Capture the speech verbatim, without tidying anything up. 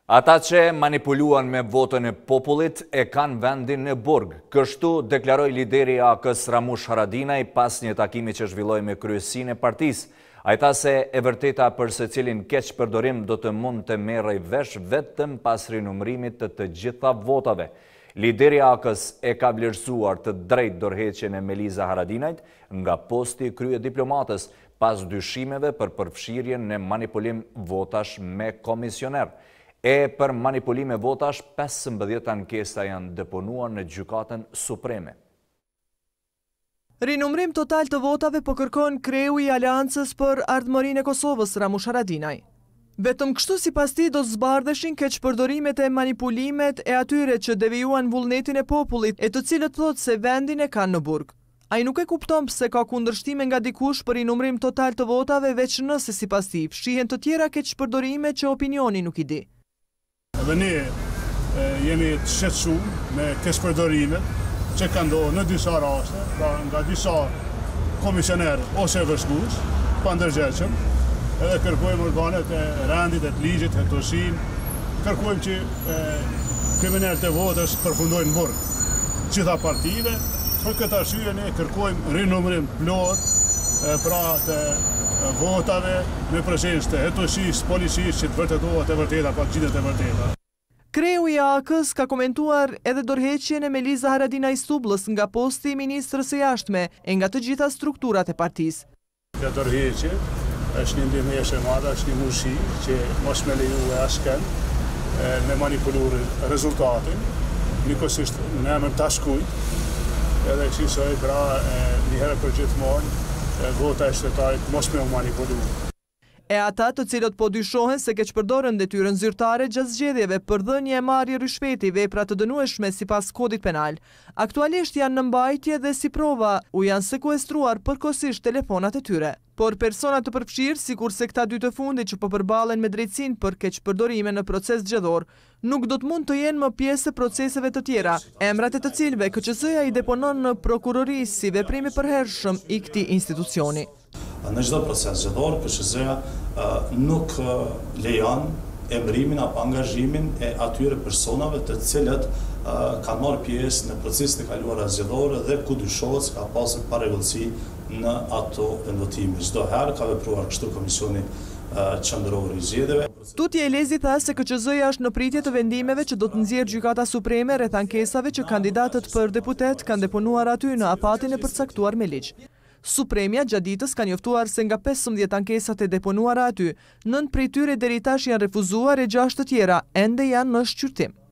Ata që manipuluan me votën e popullit e kanë vendin në burg. Kështu deklaroi lideri i A K-s Ramush Haradinaj pas një takimi që zhvilloi me kryesinë e partisë. Ai tha se e vërteta për secilin keq përdorim do të mund të merrej vesh vetëm pas rinumërimit të të gjitha votave. Lideri i A K-s e ka vlerësuar të drejtë dorëheqjen e Meliza Haradinajt nga posti i krye diplomatës pas dyshimeve për përfshirjen në manipulim votash me komisioner. E për manipulime votash, pesëmbëdhjetë ankesa janë deponuar në Gjykatën Supreme. Rinumërim total të votave po kërkon kreu i Aleancës për Ardhmërinë e Kosovës, Ramush Haradinaj. Vetëm kështu sipas tij do zbardheshin keqpërdorimet e manipulimet e atyre që devijuan vullnetin e popullit, e të cilët thotë se vendin e kanë në burg. Ai nuk e kupton pse ka kundërshtime nga dikush për rinumërim total të votave, veç nëse sipas tij fshihen të tjera keqpërdorime që opinioni nuk i di. Dhe ne jemi të shqetësuar me keqpërdorimet që kanë ndodhur në disa raste, pra nga disa komisioner ose vështrues, pa ndërgjegjshëm, edhe kërkojmë organet e rendit, e të ligjit, e tosin, kërkojmë që kriminalët e votës përfundojnë në burg. Gjitha partive, për këtë arsye ne kërkojmë rinumërim plot pra të votave me prezencë të hetosisë, policisë që të vërtetohet e vërteta, pa gjithet e vërteta. Kreu i A K-s ka komentuar edhe dorëheqjen e Meliza Haradinaj Stublës nga posti i ministrës së jashtme e nga të gjitha strukturat e partisë. Kjo dorëheqje është një ndihmësh e madhe, është një mushi që mos me lejuar askën me manipuluar rezultatin, njëkohësisht në emër të askujt, edhe kësaj pra një herë për gjithmonë vota e shtetarit mos me u manipuluar. E ata të cilët po dyshohen se keqpërdoren detyrën zyrtare gjatë zgjedhjeve për dhënie e marrje rishpeti, vepra të dënueshme sipas kodit penal, aktualisht janë në mbajtje dhe si prova u janë sekuestruar përkohësisht telefonat e tyre. Por persona të përfshirë, sikurse këta dy të fundit që po përballen me drejtësinë për keqpërdorime në proces zgjedhor, nuk do të mund të jenë më pjesë e proceseve të tjera, emrat e të cilëve K Q Z-ja i deponon në prokurori si veprim i përhershëm i këtij institucioni. Në çdo proces zgjedhor, K Q Z-ja nuk lejon emërimin apo angazhimin e atyre personave të cilët kanë marrë pjesë në procesin e kaluar zgjedhor dhe ku dyshohet se ka pasur parregullsi në ato vendvotime. Çdo herë ka vepruar kështu Komisioni Qendror i Zgjedhjeve. Tutje Elezi tha se K Q Z-ja është në pritje të vendimeve që do të nxjerrë Gjykata Supreme rreth ankesave që kandidatët për deputet kanë deponuar aty në apatin e përcaktuar me ligj. Supremja gjatë ditës ka njoftuar se nga pesëmbëdhjetë ankesat e deponuara aty, nëntë prej tyre deri tash janë refuzuar e gjashtë të tjera ende janë në shqyrtim.